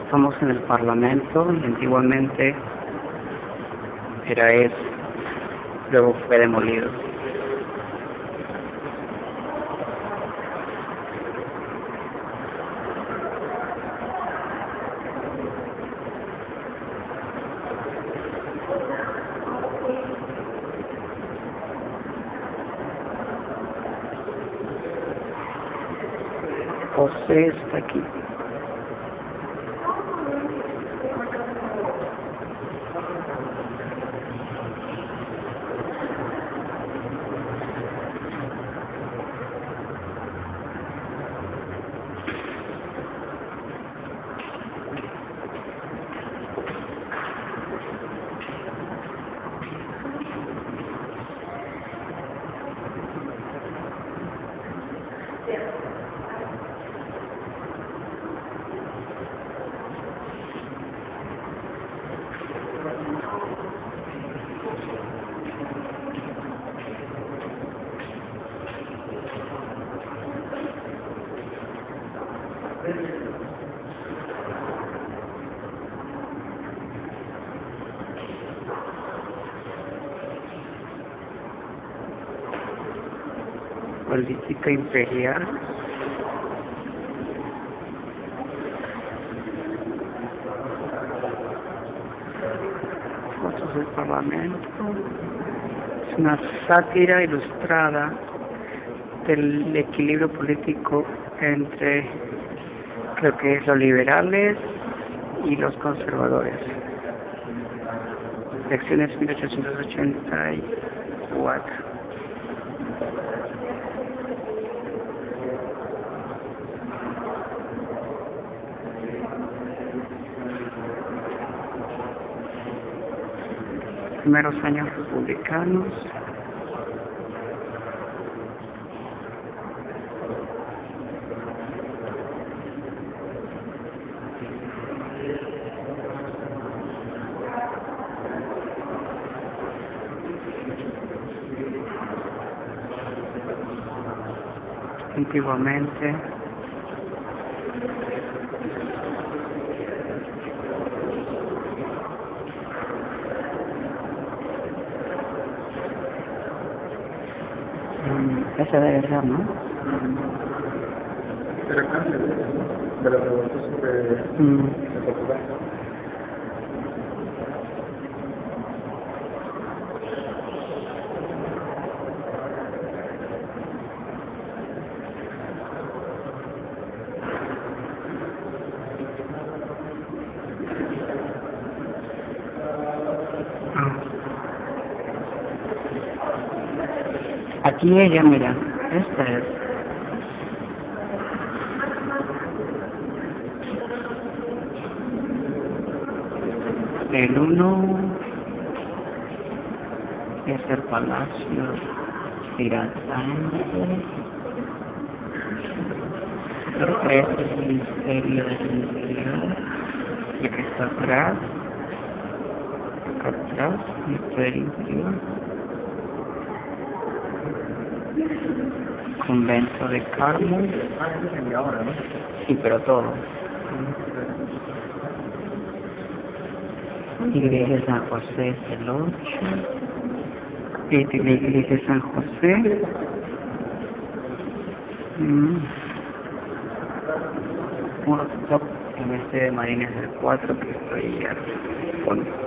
Estamos en el Parlamento, y antiguamente era eso, luego fue demolido. José está aquí. Política imperial. Fotos del Parlamento. Es una sátira ilustrada del equilibrio político entre, creo que es, los liberales y los conservadores. Elecciones 1884. Primeros años republicanos. Antiguamente. Esa debe ser, ¿no? Pero cambia de la pregunta sobre Portugal. Aquí ella, mira, esta es. El 1 es el Palacio Tiradentes. El 3 es el Ministerio del Interior. Y que está atrás. Acá atrás, Ministerio del Interior. Convento de Carmen. Sí, pero todo. Iglesia de San José es el 8. La Iglesia de San José. Uno top en este de Marina es el 4, que estoy al fondo.